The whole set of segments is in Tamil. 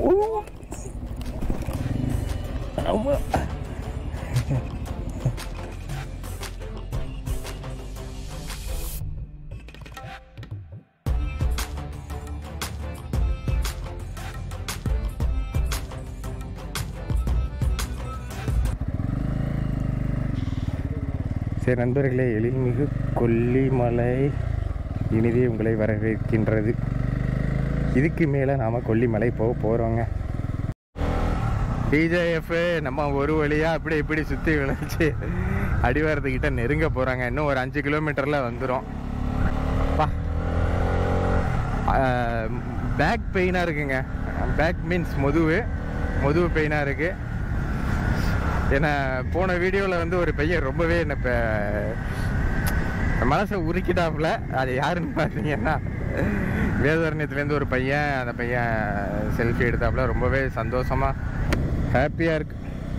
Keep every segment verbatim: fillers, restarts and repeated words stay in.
ஆமா சரி நண்பர்களே, எழில்மிகு கொல்லிமலை இனிதே உங்களை வரவேற்கின்றது. இதுக்கு மேலே நாம் கொல்லிமலை போக போகிறோங்க. டிஜேஎஃப் நம்ம ஒரு வழியாக அப்படி இப்படி சுற்றி விளைச்சி அடிவாரத்துக்கிட்ட நெருங்க போகிறாங்க. இன்னும் ஒரு அஞ்சு கிலோமீட்டரில் வந்துடும். பா பேக் பெயினாக இருக்குங்க. பேக் மீன்ஸ் முதுகு முதுகு பெயினாக இருக்குது. ஏன்னா போன வீடியோவில் வந்து ஒரு பையன் ரொம்பவே என்ன இப்போ மனசை உருக்கிட்டாப்புல. அது யாருன்னு பார்த்தீங்கன்னா வேதாரண்யத்துலேருந்து ஒரு பையன். அந்த பையன் செல்ஃபி எடுத்தாப்புல. ரொம்பவே சந்தோஷமாக ஹாப்பியாக இருக்கு.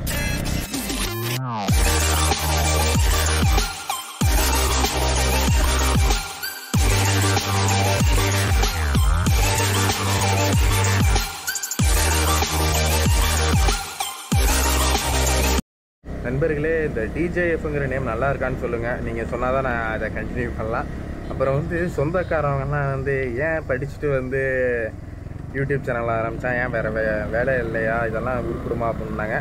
நண்பர்களே, இந்த டிஜேஎஃப்ங்கிற நேம் நல்லா இருக்கான்னு சொல்லுங்கள். நீங்கள் சொன்னால் தான் நான் அதை கண்டினியூ பண்ணலாம். அப்புறம் வந்து சொந்தக்காரவங்கலாம் வந்து ஏன் படிச்சுட்டு வந்து யூடியூப் சேனல் ஆரம்பித்தா, ஏன் வேறு வே வேலை இல்லையா, இதெல்லாம் உருப்பிடுமா அப்படின்னாங்க.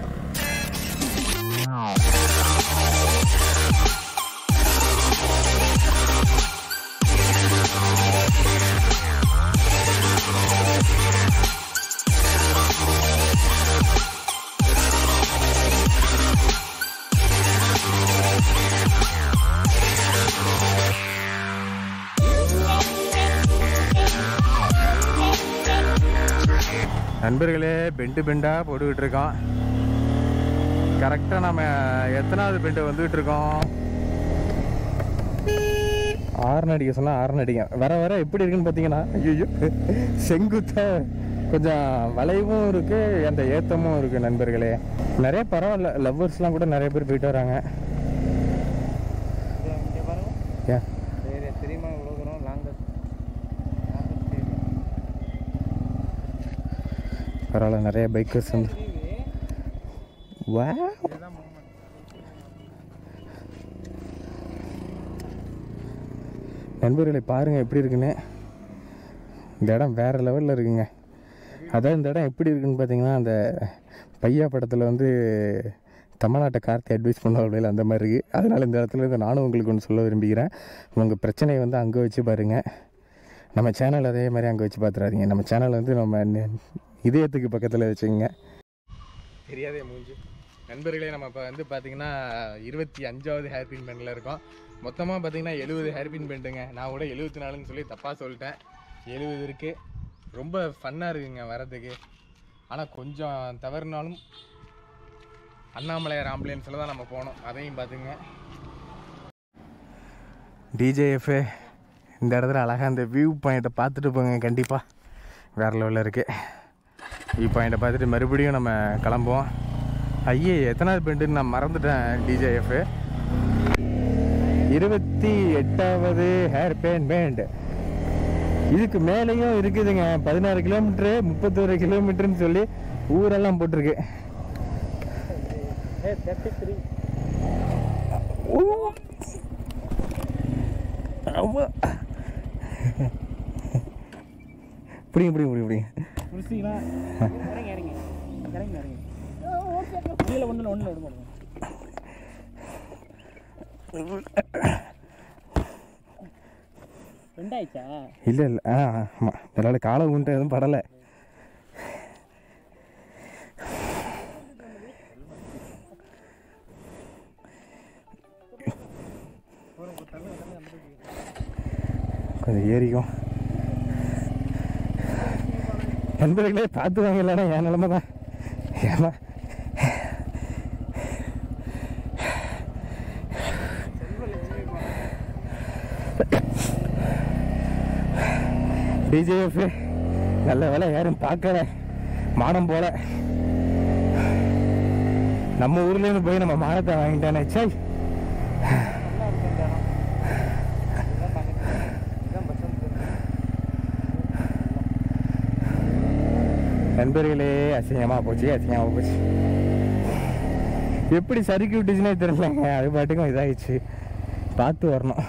நண்பர்களே, பெண்டு பெண்டாக போட்டுக்கிட்டு இருக்கோம். கரெக்டாக நம்ம எத்தனாவது பெண்டு வந்துக்கிட்டு இருக்கோம். ஆறுன்னு அடிக்க சொன்னால் ஆறுன்னு அடிக்க வர வர எப்படி இருக்குன்னு பார்த்தீங்கன்னா, ஐயோ செங்குத்த கொஞ்சம் வளைவும் இருக்குது, அந்த ஏற்றமும் இருக்குது. நண்பர்களே, நிறைய பரவாயில்ல, லவ்வர்ஸ்லாம் கூட நிறைய பேர் போயிட்டு வராங்க. ஏன் தெரியுமா இவ்வளோ தூரம் லாங்கஸ்ட் பரவாயில்ல, நிறைய பைக்கர்ஸ் வந்து வா நண்பர்களை பாருங்கள் எப்படி இருக்குன்னு. இந்த இடம் வேறு லெவலில் இருக்குங்க. அதான் இந்த இடம் எப்படி இருக்குன்னு பார்த்தீங்கன்னா, அந்த பையா படத்தில் வந்து தமிழ்நாட்டை கார்த்தி அட்வைஸ் பண்ண வழியில் அந்த மாதிரி இருக்குது. அதனால் இந்த இடத்துல இருந்து நானும் உங்களுக்கு ஒன்று சொல்ல விரும்புகிறேன். உங்கள் பிரச்சனையை வந்து அங்கே வச்சு பாருங்கள். நம்ம சேனல் அதே மாதிரி அங்கே வச்சு பார்த்துறாதீங்க. நம்ம சேனல் வந்து நம்ம இதயத்துக்கு பக்கத்தில் வச்சுங்க. தெரியாதே மூஞ்சி. நண்பர்களே, நம்ம இப்போ வந்து பார்த்திங்கன்னா இருபத்தி அஞ்சாவது ஹேர்பின் பெண்டில் இருக்கோம். மொத்தமாக பார்த்திங்கன்னா எழுபது ஹேர்பின் பெண்டுங்க. நான் கூட எழுபத்தி நாலுன்னு சொல்லி தப்பாக சொல்லிட்டேன். எழுபது இருக்குது. ரொம்ப ஃபன்னாக இருக்குங்க வரதுக்கு. ஆனால் கொஞ்சம் தவறுனாலும் அண்ணாமலையார் ஆம்புலன்ஸில் தான் நம்ம போனோம். அதையும் பார்த்துங்க. டிஜேஎஃப் இந்த இடத்துல அழகாக அந்த வியூ பாயிண்ட்டை பார்த்துட்டு போங்க. கண்டிப்பாக வேறு லெவலில் இருக்குது. வியூ பாயிண்ட்டை பார்த்துட்டு மறுபடியும் நம்ம கிளம்புவோம். ஐயே, எத்தனாவது பெண்டுன்னு நான் மறந்துட்டேன். டிஜேஎஃப் இருபத்தி எட்டாவது ஹேர் பேன் பேண்ட். இதுக்கு மேலேயும் இருக்குதுங்க. பதினாறு கிலோமீட்டரு முப்பத்தோரு கிலோமீட்டருன்னு சொல்லி ஊரெல்லாம் போட்டிருக்கு. புரியுங்க புரியுங்க புரியுங்க புரியுங்க இல்லை இல்லை ஆ ஆமாம். அதனால் காலை உண்டு எதுவும் படலை. கொஞ்சம் ஏறிக்கும். நண்பர்களே பார்த்து வாங்க, இல்லைன்னா என் நிலமை தான். ஏமா டிஜேஎஃப் நல்ல வேலை யாரும் பார்க்கல, மானம் போல. நம்ம ஊர்லேருந்து போய் நம்ம மானத்தை வாங்கிட்டானே. சை, நண்பர்களே அசிங்கமாக போச்சு, அசிங்கமாக போச்சு. எப்படி சறுக்கி விட்டுச்சுன்னே தெரியலங்க. அது பாட்டுக்கும் இதாகிடுச்சு. பார்த்து வரணும்.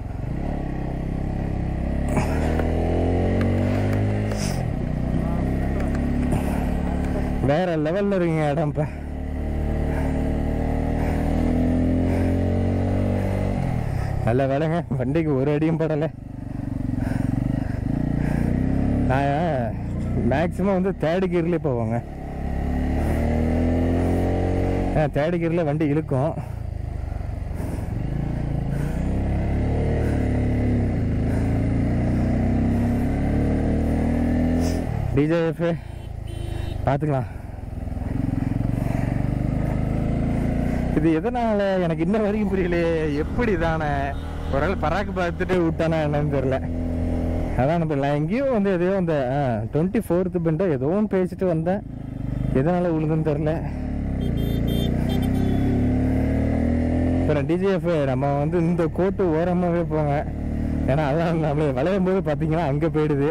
வேற லெவலில் இருக்குங்க இடம். இப்போ நல்ல வேலைங்க, வண்டிக்கு ஒரு அடியும் படலை. நான் மேக்ஸிமம் வந்து தேர்டு கியர்லேயே போவாங்க. தேர்டு கியரில் வண்டி இழுக்கும். டிஜேஎஃப் பார்த்துக்கலாம். இது எதனால எனக்கு இன்ன வரைக்கும் புரியலையே. எப்படி தானே ஒரு ஆள் பராக்கு பார்த்துட்டு விட்டானா என்னன்னு தெரியல. அதான் நம்ம எங்கேயும் வந்து எதையோ அந்த டுவெண்ட்டி ஃபோர்த்து பெண்டோ ஏதோ ஒன்று பேசிட்டு வந்தேன். எதனால விழுந்துன்னு தெரில. அப்புறம் டிஜிஎஃப் நம்ம வந்து இந்த கோட்டு ஓரமாகவே போங்க. ஏன்னா அதான் நம்மள விளையும் போது பார்த்தீங்கன்னா அங்கே போயிடுது.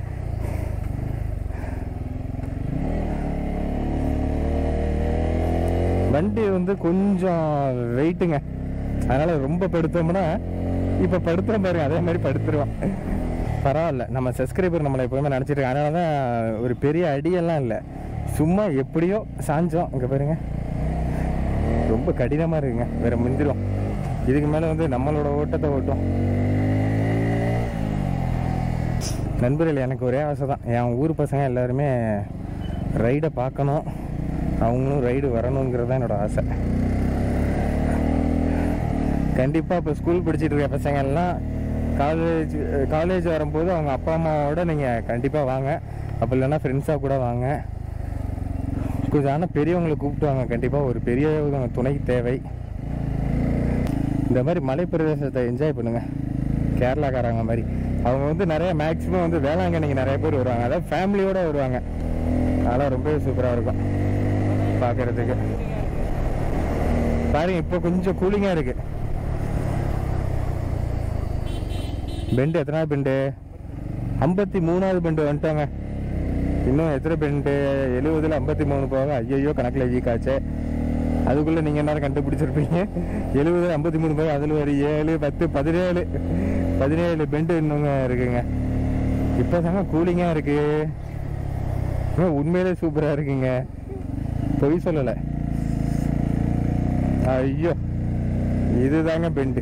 வண்டி வந்து கொஞ்சம் வெயிட்டுங்க. அதனால் ரொம்ப படுத்தோம்னா இப்போ படுத்துற பாருங்க, அதே மாதிரி படுத்துருவோம். பரவாயில்ல, நம்ம சப்ஸ்கிரைபர் நம்மளை எப்போவுமே நினச்சிட்டு. அதனால தான் ஒரு பெரிய அடியெல்லாம் இல்லை, சும்மா எப்படியோ சாஞ்சோம். இங்கே பாருங்க, ரொம்ப கடினமாக இருக்குங்க. வேறு முந்திரும். இதுக்கு மேலே வந்து நம்மளோட ஓட்டத்தை ஓட்டும். நண்பர்கள், எனக்கு ஒரே ஆசை தான், என் ஊர் பசங்க எல்லாருமே ரைடை பார்க்கணும், அவங்களும் ரைடு வரணுங்கிறது தான் என்னோடய ஆசை. கண்டிப்பாக இப்போ ஸ்கூல் படிச்சுட்டு இருக்க பசங்க எல்லாம் காலேஜ் காலேஜ் வரும்போது அவங்க அப்பா அம்மாவோட நீங்கள் கண்டிப்பாக வாங்க. அப்போ இல்லைன்னா ஃப்ரெண்ட்ஸாக கூட வாங்க. கொஞ்சம் ஆனால் பெரியவங்களை கூப்பிட்டு வாங்க. கண்டிப்பாக ஒரு பெரிய துணை தேவை. இந்த மாதிரி மலை பிரதேசத்தை என்ஜாய் பண்ணுங்கள். கேரளாக்காரங்க மாதிரி அவங்க வந்து நிறைய மேக்ஸிமம் வந்து வேளாங்கண்ணிக்கு நிறைய பேர் வருவாங்க. அதாவது ஃபேமிலியோடு வருவாங்க. அதெல்லாம் ரொம்ப சூப்பராக இருக்கும் பார்க்குறதுக்கு. பாருங்க, இப்போ கொஞ்சம் கூலிங்காக இருக்குது. பெண்டு எத்தனாவது பெண்டு? ஐம்பத்தி மூணாவது பெண்டு வந்துட்டாங்க. இன்னும் எத்தனை பெண்டு? எழுபதுல ஐம்பத்தி மூணு போக. ஐயோ, கணக்கில் வீக்காச்சு. அதுக்குள்ளே நீங்கள் என்ன கண்டுபிடிச்சிருப்பீங்க. எழுபதுல ஐம்பத்தி மூணு போக, அதில் ஒரு ஏழு பத்து பதினேழு பதினேழு பெண்டு இன்னுங்க இருக்குங்க. இப்போ தாங்க கூலிங்காக இருக்குது. உண்மையிலே சூப்பராக இருக்குங்க, பொய் சொல்லலை. ஐயோ, இதுதாங்க பெண்டு.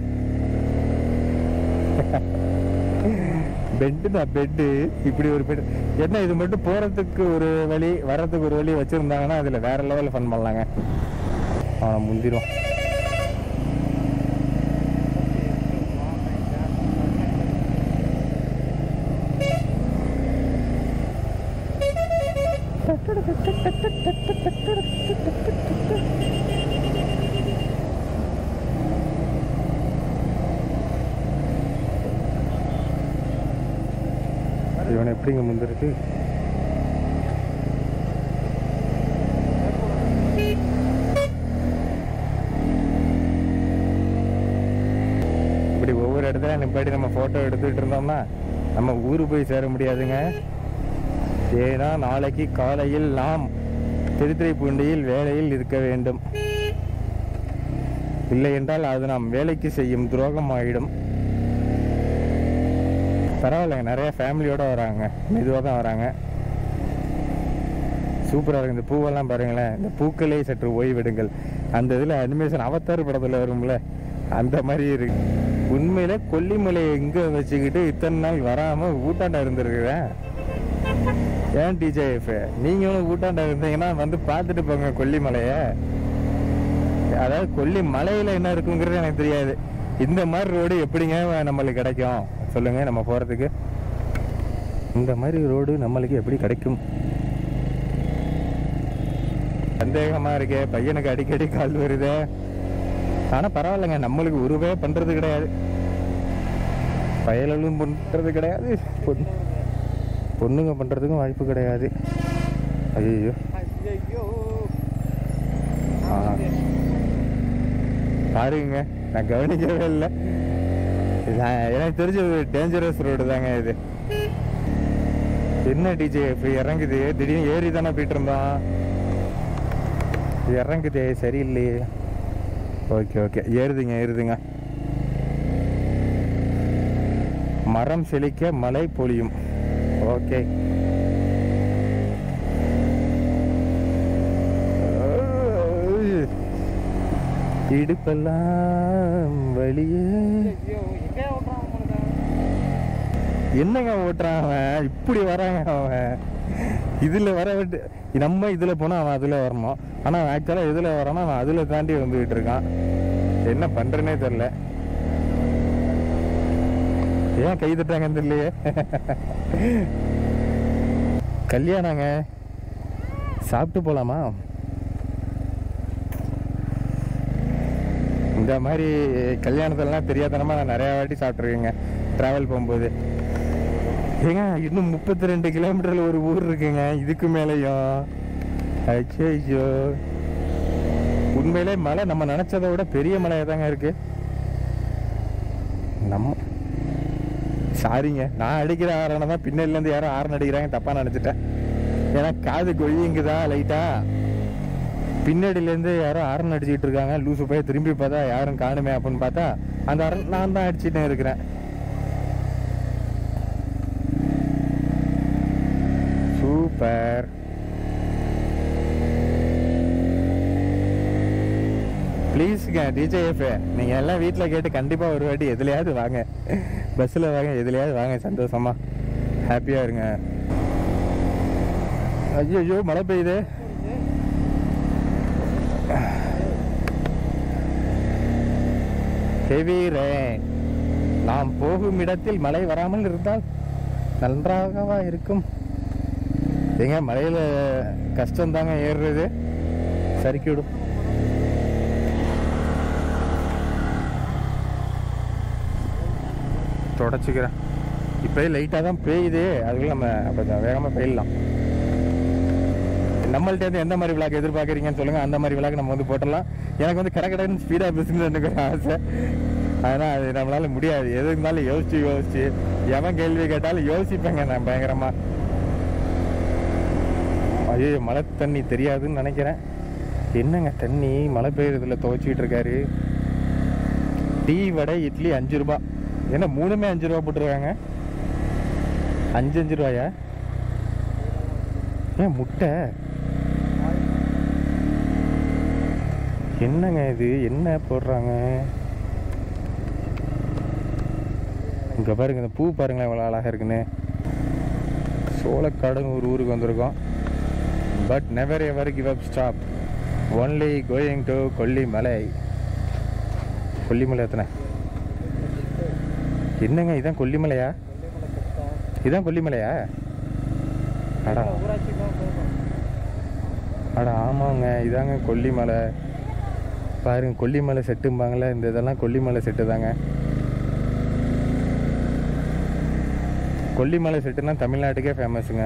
பெட்டு தான் பெட்டு. இப்படி ஒரு பெட்டு என்ன, இது மட்டும் போகிறதுக்கு ஒரு வழி வர்றதுக்கு ஒரு வழி வச்சுருந்தாங்கன்னா அதில் வேறு லெவலில் ஃபன் பண்ணலாங்க. அவனை முந்திரும். இவனை எப்படிங்க முந்திருக்கு? இப்படி ஒவ்வொரு இடத்துல நிப்பாட்டி நம்ம ஃபோட்டோ எடுத்துக்கிட்டு இருந்தோம்னா நம்ம ஊரு போய் சேர முடியாதுங்க. ஏன்னா நாளைக்கு காலையில் நாம் திருத்துறைப்பூண்டியில் வேலையில் இருக்க வேண்டும். இல்லை என்றால் அது நாம் வேலைக்கு செய்யும் துரோகம் ஆகிடும். பரவாயில்லைங்க, நிறைய ஃபேமிலியோடு வராங்க, மெதுவாக தான் வராங்க. சூப்பராக இருக்குது. இந்த பூவெல்லாம் பாருங்களேன். இந்த பூக்களே சற்று ஓய்வெடுங்கள். அந்த இதில் அனிமேஷன் அவதார் படத்தில் வரும்ல, அந்த மாதிரி இருக்கு. உண்மையில கொல்லிமலையை எங்கே வச்சுக்கிட்டு இத்தனை நாள் வராமல் ஊட்டாண்டா இருந்திருக்குறேன். ஏன் டிஜேஎஃப், நீங்களும் ஊட்டாண்டா இருந்தீங்கன்னா வந்து பார்த்துட்டு போங்க கொல்லிமலையை. அதாவது கொல்லி மலையில் என்ன இருக்குங்கிறது எனக்கு தெரியாது. இந்த மாதிரி ரோடு எப்படிங்க நம்மளுக்கு கிடைக்கும் சொல்லுங்க? நம்ம போகிறதுக்கு இந்த மாதிரி ரோடு நம்மளுக்கு எப்படி கிடைக்கும்? சந்தேகமாக இருக்கே. பையனுக்கு அடிக்கடி கால் வருது. ஆனால் பரவாயில்லைங்க, நம்மளுக்கு உருவே பண்ணுறது கிடையாது, பயலும் பண்ணுறது கிடையாது, பொண்ணுங்க பண்ணுறதுக்கும் வாய்ப்பு கிடையாது. ஐயோ, பாருங்க, நான் கவனிக்கவே இல்லை. எனக்கு தெரிஞ்ச ஒரு டேஞ்சரஸ் ரோடு தாங்க இது. என்ன டிஜே இப்போ இறங்குது? திடீர்னு ஏறி தானே போயிட்டு இருந்தோம், இறங்குதே சரியில்லையே. ஓகே ஓகே ஏறுதுங்க ஏறுதுங்க. மரம் செழிக்க மழை பொழியும். ஓகே இடுப்பெல்லாம் வழியே. என்னங்க ஓட்டுறான் அவன்? இப்படி வராங்க அவன். இதுல வர விட்டு நம்ம இதுல போனா அவன் அதுல வரணும். ஆனா ஆக்சுவலா இதுல வரானா அவன் அதுல தாண்டி வந்துகிட்டு இருக்கான். என்ன பண்றேன்னே தெரியல. ஏன் கை தட்டாங்கன்னு தெரியலையே. கல்யாணங்க, சாப்பிட்டு போலாமா? இந்த மாதிரி கல்யாணத்துலலாம் தெரியாதனமா நான் நிறைய வாட்டி சாப்பிட்ருக்கேங்க ட்ராவல் போகும்போது. ஏங்க இன்னும் முப்பத்தி ரெண்டு கிலோமீட்டர்ல ஒரு ஊர் இருக்குங்க, இதுக்கு மேலேயும். ஐயோ உண்மையிலே மழை நம்ம நினைச்சதை விட பெரிய மழையா தாங்க இருக்கு. நம்ம சாரிங்க, நான் அடிக்கிற ஆரணை தான் பின்னாடிலேருந்து யாரும் ஆரன் அடிக்கிறாங்க தப்பா நினைச்சிட்டேன். ஏன்னா காது கொழியுங்குதா லைட்டா, பின்னாடியிலேருந்து யாரும் ஆரன் அடிச்சுட்டு இருக்காங்க. லூசு போய் திரும்பி பார்த்தா யாரும் காணுமே அப்படின்னு பார்த்தா அந்த ஆரன் நான் தான் அடிச்சுட்டே இருக்கிறேன். சூப்பர். ப்ளீஸுங்க டிஜேஎஃப், நீங்கள் எல்லாம் வீட்டில் கேட்டு கண்டிப்பாக ஒரு வாட்டி எதுலையாவது வாங்க, பஸ்ஸில் வாங்க, எதுலையாவது வாங்க, சந்தோஷமா ஹாப்பியாக இருங்க. ஐயோ மழை பெய்யுது. Heavy rain. நாம் போகும் இடத்தில் மழை வராமல் இருந்தால் நன்றாகவா இருக்கும். ஏங்க மழையில கஷ்டம் தாங்க ஏறுறது, சறுக்கிவிடும். தொடச்சிக்கிறேன். இப்போ லைட்டாக தான் பெய்யுது, அதுக்குள்ள நம்ம கொஞ்சம் வேகமாக பெய்யலாம். நம்மள்ட்ட எந்த மாதிரி விளாக் எதிர்பார்க்குறீங்கன்னு சொல்லுங்கள், அந்த மாதிரி விளாக் நம்ம வந்து போட்டலாம். எனக்கு வந்து கடை கடைன்னு ஸ்பீடாக பேசுன்னு ஆசை, அதனால் அது நம்மளால் முடியாது. எது இருந்தாலும் யோசிச்சு யோசிச்சு எவன் கேள்வி கேட்டாலும் யோசிப்பேங்க நான் பயங்கரமாக. ஐயோ மழை தண்ணி தெரியாதுன்னு நினைக்கிறேன். என்னங்க தண்ணி மழை பெய்யறதுல துவைச்சிக்கிட்டு இருக்காரு. டீ வடை இட்லி அஞ்சு ரூபா. என்ன மூணுமே அஞ்சு ரூபா போட்டுருக்காங்க? அஞ்சு அஞ்சு ரூபாயா? ஏன் முட்டை என்னங்க இது? என்ன போடுறாங்க இங்க பாருங்க, இந்த பூ பாருங்களேன் எவ்வளோ அழகாக இருக்குன்னு. சோளக்காடுன்னு ஒரு ஊருக்கு வந்திருக்கோம். But never ever give up stop, only going to Kollimalai. Kollimalai எத்தனை? என்னங்க இதான் கொல்லிமலையா? இதான் கொல்லிமலையா? அடா அடா ஆமாங்க, இதாங்க கொல்லிமலை. பாருங்க கொல்லிமலை செட்டும்பாங்களே, இந்த இதெல்லாம் கொல்லிமலை செட்டு தாங்க. கொல்லிமலை செட்டுனா தமிழ்நாட்டுக்கே ஃபேமஸுங்க.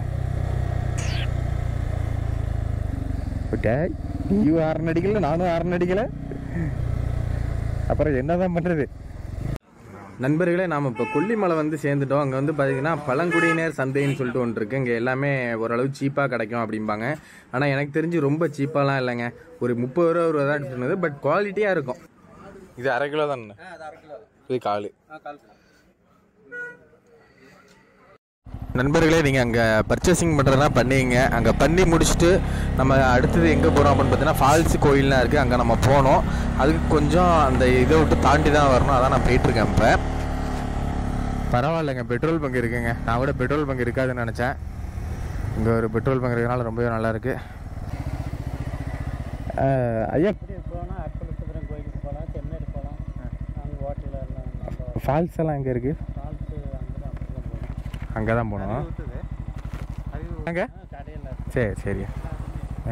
நீயும் ஆரன் அடிக்கல, நானும் ஆரன் அடிக்கல, அப்புறம் என்னதான் பண்ணுறது? நண்பர்களே, நாம் இப்போ கொல்லிமலை வந்து சேர்ந்துட்டோம். அங்கே வந்து பார்த்தீங்கன்னா பழங்குடியினர் சந்தைன்னு சொல்லிட்டு ஒன்று இருக்குது. இங்கே எல்லாமே ஓரளவு சீப்பாக கிடைக்கும் அப்படிம்பாங்க. ஆனால் எனக்கு தெரிஞ்சு ரொம்ப சீப்பாலாம் இல்லைங்க, ஒரு முப்பது ரூபா ஒரு தான் சொன்னது. பட் குவாலிட்டியாக இருக்கும். இது அரை கிலோ தானே? இது கால். நண்பர்களே, நீங்கள் அங்கே பர்ச்சேசிங் பண்ணுறதுனா பண்ணிங்க. அங்கே பண்ணி முடிச்சுட்டு நம்ம அடுத்தது எங்கே போகிறோம் அப்படின்னு பார்த்தீங்கன்னா ஃபால்ஸ் கோயில்லாம் இருக்குது, அங்கே நம்ம போனோம். அதுக்கு கொஞ்சம் அந்த இதை விட்டு தாண்டி தான் வரணும். அதான் நான் போயிட்டுருக்கேன். இப்போ பரவாயில்லைங்க, பெட்ரோல் பங்க் இருக்குங்க. நான் கூட பெட்ரோல் பங்க் இருக்காதுன்னு நினச்சேன். இங்கே ஒரு பெட்ரோல் பங்க் இருக்கிறனால ரொம்பவே நல்லாயிருக்கு. ஐயா ஃபால்ஸ் எல்லாம் எங்கே இருக்குது? அங்கே தான் போகணும். அங்கே சரி சரி. ஆ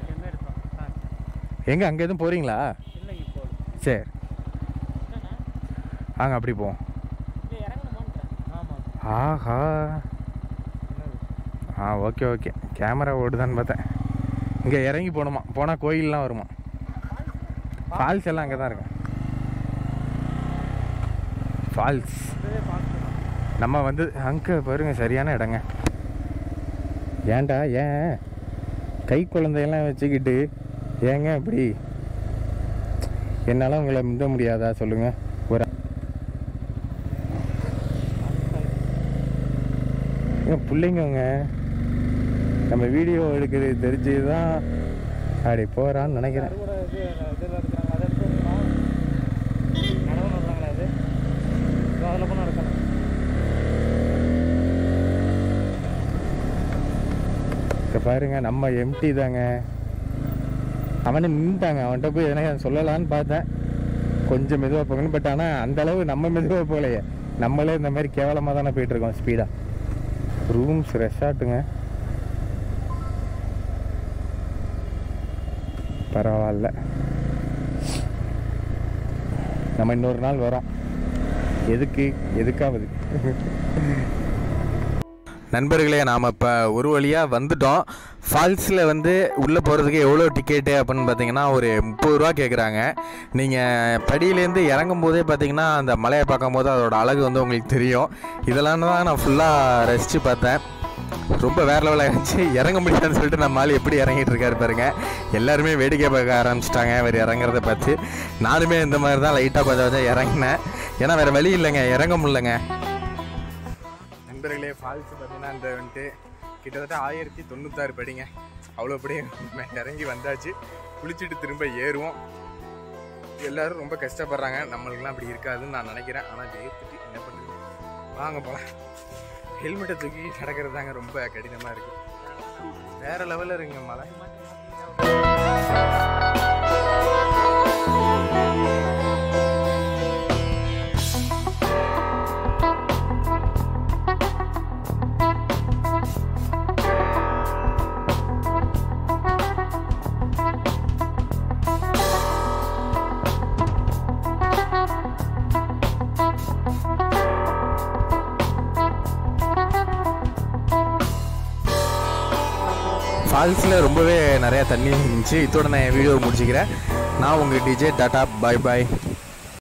எங்கே அங்கே எதுவும் போகிறீங்களா? சரி வாங்க அப்படி போவோம். ஆஹா ஆ ஓகே ஓகே, கேமரா ஓடுதான்னு பார்த்தேன். இங்கே இறங்கி போகணுமா? போனால் கோயிலெலாம் வருமா? ஃபால்ஸ் எல்லாம் அங்கே தான் இருக்கு. ஃபால்ஸ் நம்ம வந்து அங்கே பாருங்க, சரியான இடங்க. ஏன்டா ஏன் கை குழந்தையெல்லாம் வச்சுக்கிட்டு ஏங்க இப்படி? என்னால் உங்களை மிந்த முடியாதா சொல்லுங்கள்? ஒரு பிள்ளைங்கங்க நம்ம வீடியோ எடுக்கிறது தெரிஞ்சு தான் அப்படி போகிறான்னு நினைக்கிறேன். இப்போ பாருங்க நம்ம எம்டி தாங்க. அவனை நின்றுட்டாங்க. அவன்கிட்ட போய் எதனா சொல்லலான்னு பார்த்தேன், கொஞ்சம் மெதுவாக போகணும். பட் ஆனால் அந்தளவு நம்ம மெதுவாக போகலையே, நம்மளே இந்த மாதிரி கேவலமாக தானே போயிட்டுருக்கோம் ஸ்பீடாக. ரூம்ஸ் ரெசார்ட்டுங்க, பரவாயில்ல. நம்ம இன்னொரு நாள் வரோம். எதுக்கு எதுக்காவது. நண்பர்களே, நாம் இப்போ ஒரு வழியாக வந்துட்டோம். ஃபால்ஸில் வந்து உள்ளே போகிறதுக்கு எவ்வளோ டிக்கெட்டு அப்படின்னு பார்த்தீங்கன்னா ஒரு முப்பது ரூபா கேட்குறாங்க. நீங்கள் படியிலேருந்து இறங்கும் போதே பார்த்தீங்கன்னா அந்த மலையை பார்க்கும் போது அதோட அழகு வந்து உங்களுக்கு தெரியும். இதெல்லாம் தான் நான் ஃபுல்லாக ரசித்து பார்த்தேன். ரொம்ப வேறு லெவலில் இருந்துச்சு. இறங்க முடியாதுன்னு சொல்லிட்டு நம்ம ஆள் எப்படி இறங்கிட்டு இருக்காரு பாருங்க. எல்லாருமே வேடிக்கை பார்க்க ஆரம்பிச்சிட்டாங்க அவர் இறங்குறத பார்த்து. நானுமே இந்த மாதிரி தான் லைட்டாக பார்த்து வச்சா இறங்கினேன். ஏன்னா வேறு வழி இல்லைங்க, இறங்க முடியலங்க. நண்பர்களே, ஃபால்ஸ் பார்த்தீங்கன்னா இந்த வந்துட்டு கிட்டத்தட்ட ஆயிரத்தி தொண்ணூத்தாறு படிங்க. அவ்வளோ படி இறங்கி வந்தாச்சு. குளிச்சுட்டு திரும்ப ஏறுவோம். எல்லோரும் ரொம்ப கஷ்டப்படுறாங்க. நம்மளுக்குலாம் அப்படி இருக்காதுன்னு நான் நினைக்கிறேன். ஆனால் ஏற்றுட்டு என்ன பண்ணுறது, வாங்க போகலாம். ஹெல்மெட்டை தூக்கி நடக்கிறது தாங்க ரொம்ப கடினமாக இருக்குது. வேறு லெவலில் இருக்குங்க மலை. ஃபால்ஸில் ரொம்பவே நிறையா தண்ணி இருந்துச்சு. இதோட நான் என் வீடியோ முடிச்சுக்கிறேன். நான் உங்கள் டிஜே டாடா, பாய் பாய்.